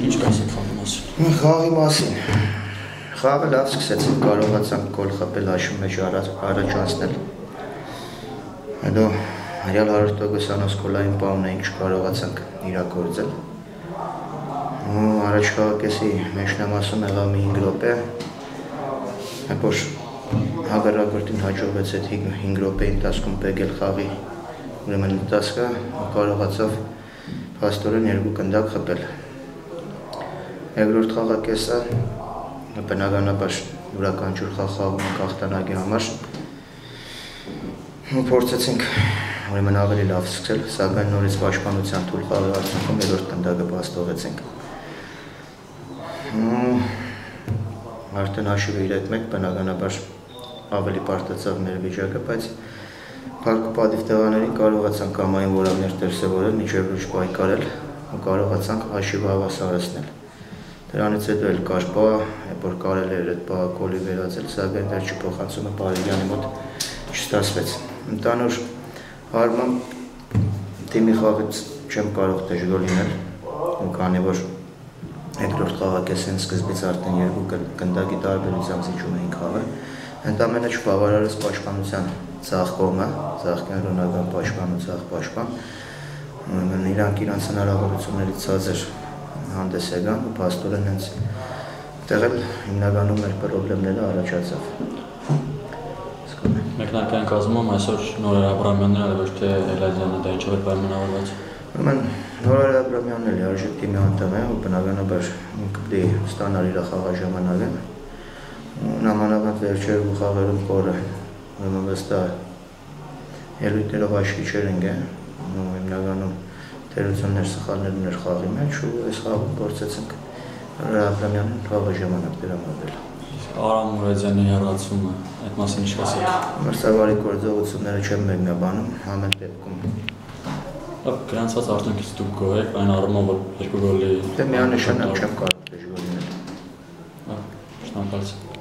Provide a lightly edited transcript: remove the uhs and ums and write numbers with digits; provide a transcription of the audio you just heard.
Ինչ կասեք խաղի մասին։ Խաղի մասին։ Խաղը լավ սկսեցինք, կարողացանք գոլ խփել հաշվի մեջ առաջ անցնել։ Հետո հրյալ 100%-անոց գոլային պահուն էինք չկարողացանք իրագործել։ Առաջ խաղակեսի մեջնամասում եղավ մի 5 րոպե, որ հակառակորդին հաջողվեց այդ 5 րոպեի ընթացքում բեկել խաղի ուրեմն ընթացքը, կարողացավ փաստորեն 2 գնդակ խփել։ Երկրորդ խաղակեսը բնականաբար յուրաքանչյուր խաղ խաղում ենք հաղթանակի համար։ Փորձեցինք ուրեմն ավելի լավ սկսել, սակայն նորից պաշտպանության թույլ խաղի արդյունքում երրորդ գնդակը փաստողեցինք։ Արդեն հաշիվը 3-1, բնականաբար ավելի պարտացավ մեր վիճակը, բայց փառք ու պատիվ տղաներին կարողացանք կամային որակներ դրսևորել, մինչև լուրջ պայքարել ու կարողացանք հաշիվը հավասարացնել։ Դրանից հետո էլ կար պահ, որ կարելի էր այդ պահը գոլի վերածել, սակայն վերջի փոխանցումը Բարիգյանի մոտ չստացվեց։ Ընդհանուր առմամբ թիմի խաղից չեմ կարող դժգոհ լինել, քանի որ երկրորդ խաղակեսին սկզբից արդեն 2 գնդակի տարբերությամբ զիջում էինք խաղը։ Ընդամենը չբավարարեց պաշտպանության ցախ կողմը, ցախկենտրոնական պաշտպան ու ցախ պաշտպան։ Իրանք իրանց հնարավորություններից ցածր հանդես եկան ու փաստորեն հենց այդտեղ էլ հիմնականում մեր խնդիրները առաջացավ։ Մեկնարկային կազմում այսօր Նորեր Աբրամյանն է, ոչ թե Էլազյանը, դա ինչով է պայմանավորված։ Ուրեմն Նորեր Աբրամյանն էլ արժեք թիմի անդամ է ու բնականաբար ինքը ստանալ իր խաղաժամանակը։ Նամանավանդ վերջերու խաղերում կորը ուրեմն վստահ ելույթներով աչքի չեր ընկել, հիմնականում թերություններ սխալներ ուներ խաղի մեջ ու այս խաղում փորձեցինք Աբրամյանին խաղի ժամանակ տրամադրել։ Արամ Մուրադյանի հեռացումը, այդ մասին ինչ կասեք։ Մրցավարի գործողությունները չեմ մեկնաբանում, ամեն դեպքում։ Գրանցված արդյունքից դուք գոհ եք, այն առումով որ 2 գոլի։ Դե միանշանակ չեմ կարող դժգոհ լինել։ Շնորհակալություն։